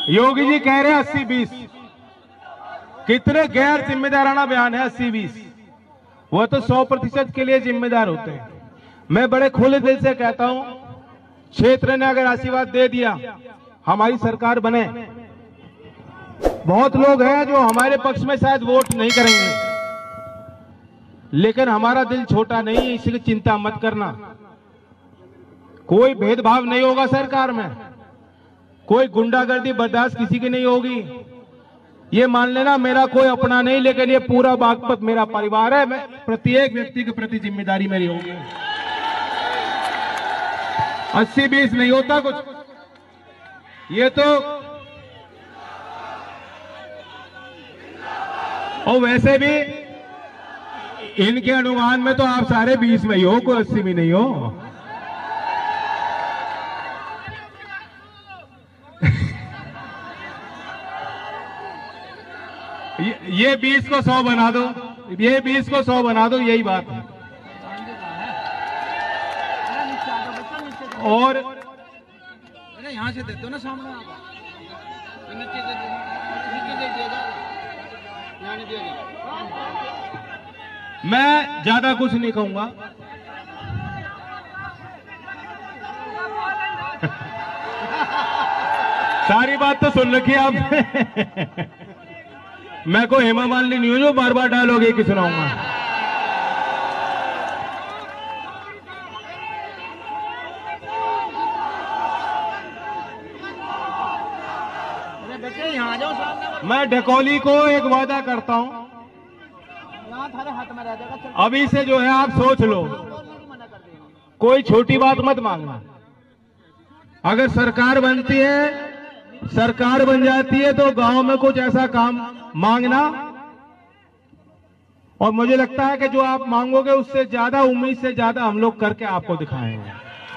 योगी जी कह रहे हैं 80-20, कितने गैर जिम्मेदाराना बयान है 80-20। वो तो 100% के लिए जिम्मेदार होते हैं। मैं बड़े खुले दिल से कहता हूं, क्षेत्र ने अगर आशीर्वाद दे दिया हमारी सरकार बने, बहुत लोग हैं जो हमारे पक्ष में शायद वोट नहीं करेंगे, लेकिन हमारा दिल छोटा नहीं है, इसलिए चिंता मत करना। कोई भेदभाव नहीं होगा सरकार में, कोई गुंडागर्दी बर्दाश्त किसी की नहीं होगी। ये मान लेना मेरा कोई अपना नहीं, लेकिन ये पूरा बागपत मेरा परिवार है। मैं प्रत्येक व्यक्ति के प्रति जिम्मेदारी मेरी होगी। 80-20 नहीं होता कुछ, ये तो। और वैसे भी इनके अनुमान में तो आप सारे 20 में ही हो, कोई 80 में नहीं हो। ये 20 को 100 बना दो, ये 20 को 100 बना दो, यही बात है। और यहां से दे दो ना सामने, नीचे से मैं ज्यादा कुछ नहीं कहूंगा। सारी बात तो सुन रखी है आपने। मैं को हेमा मालिनी नहीं हूं जो बार बार डायलॉग एक ही सुनाऊंगा। यहाँ जाओ सामने। मैं ढकोली को एक वादा करता हूं, हाथ में रह जाएगा। अभी से जो है आप सोच लो, कोई छोटी बात मत मांगना। अगर सरकार बनती है, सरकार बन जाती है, तो गांव में कुछ ऐसा काम मांगना, और मुझे लगता है कि जो आप मांगोगे उससे ज्यादा, उम्मीद से ज्यादा हम लोग करके आपको दिखाएंगे।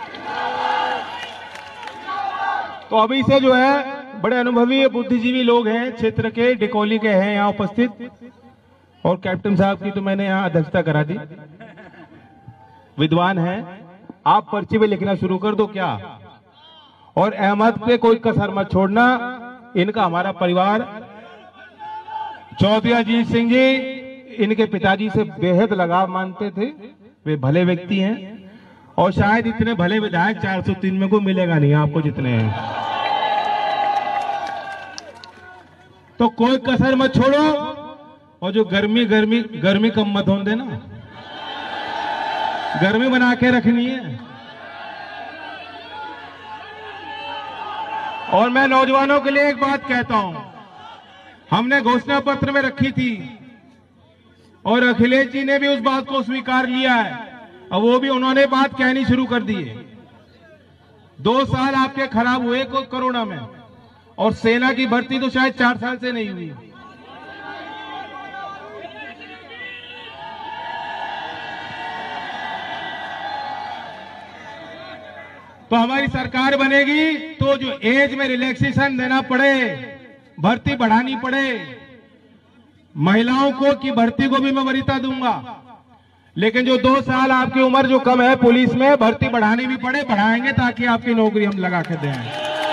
तो अभी से जो है बड़े अनुभवी बुद्धिजीवी लोग हैं, क्षेत्र के ढकोली के हैं यहाँ उपस्थित, और कैप्टन साहब की तो मैंने यहाँ अध्यक्षता करा दी, विद्वान हैं। आप पर्ची पे लिखना शुरू कर दो क्या, और अहमद पे कोई कसर मत छोड़ना। इनका हमारा परिवार, चौधरी अजीत सिंह जी इनके पिताजी से बेहद लगाव मानते थे, वे भले व्यक्ति हैं, और शायद इतने भले विधायक 403 में को मिलेगा नहीं आपको जितने हैं। तो कोई कसर मत छोड़ो, और जो गर्मी कम मत होने देना, गर्मी बना के रखनी है। और मैं नौजवानों के लिए एक बात कहता हूं, हमने घोषणा पत्र में रखी थी, और अखिलेश जी ने भी उस बात को स्वीकार लिया है, और वो भी उन्होंने बात कहनी शुरू कर दी है। 2 साल आपके खराब हुए कोरोना में, और सेना की भर्ती तो शायद 4 साल से नहीं हुई। तो हमारी सरकार बनेगी तो जो एज में रिलैक्सेशन देना पड़े, भर्ती बढ़ानी पड़े, महिलाओं को की भर्ती को भी मैं वरीयता दूंगा, लेकिन जो 2 साल आपकी उम्र जो कम है पुलिस में, भर्ती बढ़ानी भी पड़े, बढ़ाएंगे ताकि आपकी नौकरी हम लगा के दें।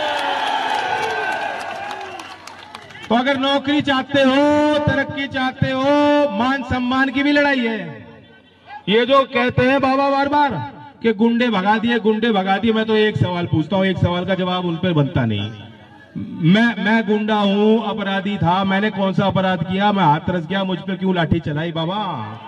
तो अगर नौकरी चाहते हो, तरक्की चाहते हो, मान सम्मान की भी लड़ाई है। ये जो कहते हैं बाबा बार बार कि गुंडे भगा दिए, गुंडे भगा दिए, मैं तो एक सवाल पूछता हूं, एक सवाल का जवाब उन पर बनता नहीं। मैं गुंडा हूं, अपराधी था, मैंने कौन सा अपराध किया, मैं हाथ तरस गया, मुझ पर क्यों लाठी चलाई बाबा?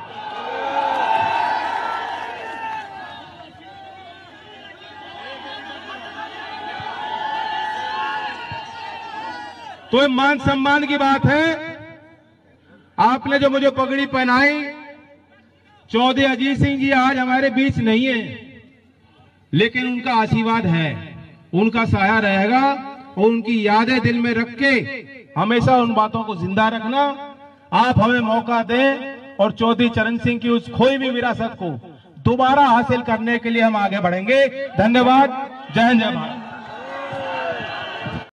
तो ये मान सम्मान की बात है। आपने जो मुझे पगड़ी पहनाई, चौधरी अजीत सिंह जी आज हमारे बीच नहीं है, लेकिन उनका आशीर्वाद है, उनका साया रहेगा, और उनकी यादें दिल में रख के हमेशा उन बातों को जिंदा रखना। आप हमें मौका दें, और चौधरी चरण सिंह की उस खोई हुई विरासत को दोबारा हासिल करने के लिए हम आगे बढ़ेंगे। धन्यवाद। जय हिंद, जय भारत।